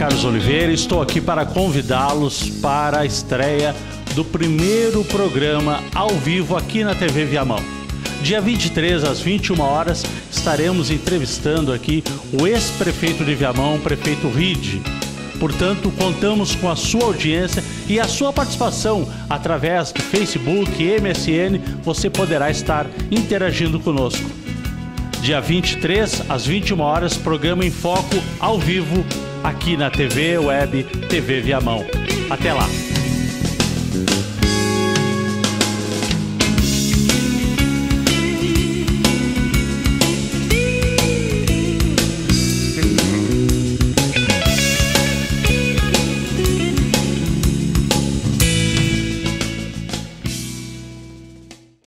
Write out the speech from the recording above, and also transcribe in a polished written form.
Carlos Oliveira, estou aqui para convidá-los para a estreia do primeiro programa ao vivo aqui na TV Viamão. Dia 23 às 21 horas estaremos entrevistando aqui o ex-prefeito de Viamão, o prefeito Ride. Portanto, contamos com a sua audiência e a sua participação através de Facebook, MSN, você poderá estar interagindo conosco. Dia 23 às 21 horas, programa em foco ao vivo aqui na TV Web TV Viamão. Até lá!